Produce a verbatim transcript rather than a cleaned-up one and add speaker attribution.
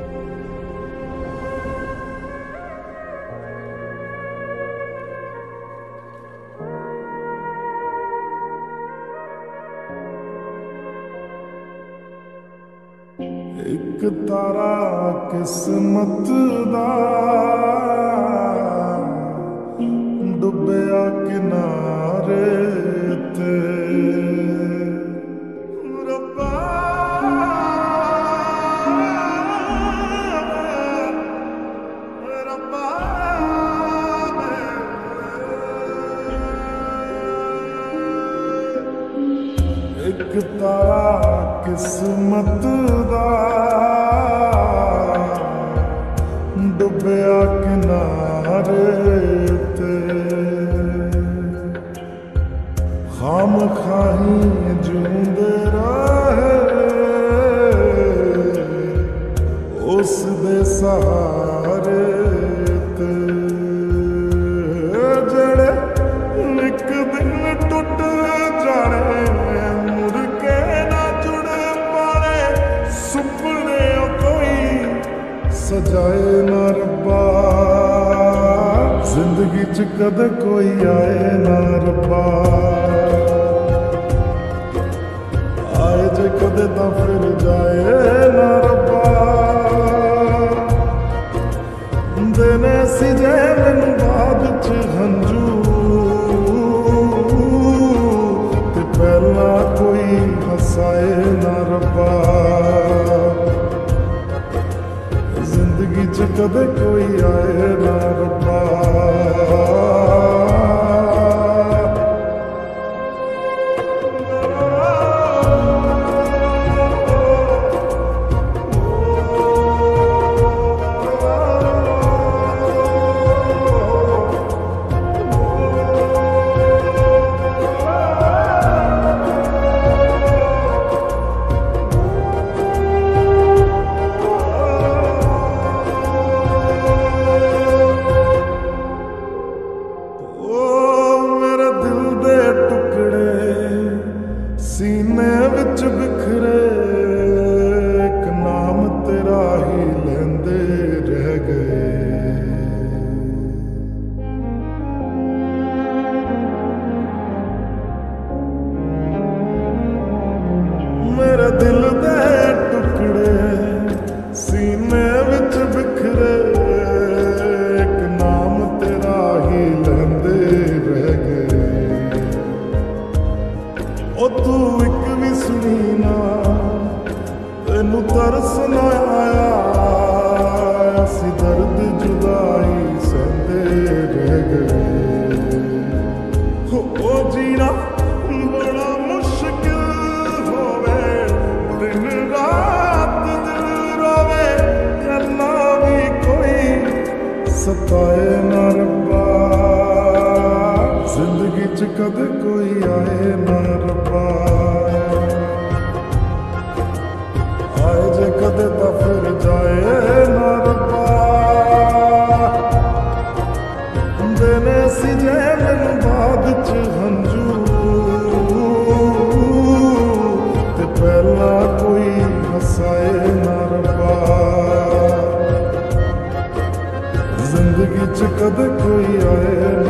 Speaker 1: एक तारा किस्मत दा डुबया किनारे ते रब्बा रब्बा एक तारा किस्मत दा डुबया किनारे ते खाम खाही जूंदे रहे उस दे सहारे ते जड़े एक दिन टुट जाने मुड़ के ना जुड़ पाने सुपने कोई सजाए ना रब्बा जिंदगी च कद कोई आए ना रब्बा आए जे कदे तां फिर जाए ना रब्बा देने सी जे मैनू बाद च हंजू ते पहला कोई हसाए ना रब्बा जिंदगी च कदे कोई आए ना रब्बा सीने विच बिखरे एक नाम तेरा ही लेंदे रह गए मेरे दिल दे टुकड़े सीने विच बिखरे एक नाम तेरा ही लेंदे रह गए ओ तू एक भी सुनी ना तेनू तरस ना आया असी दर्द जुदाई सहंदे रह गए हो ओ जीना बड़ा मुश्किल होवे दिन रात दिल रोवे करना भी कोई सताए ना रब्बा जिंदगी च कद कोई आए ना रब्बा आए जे कदे तां फिर जाए ना रब्बा देने सी जे मैनू बाद च हंजू ते पहला कोई हसाए ना रब्बा जिंदगी च कदे कोई आए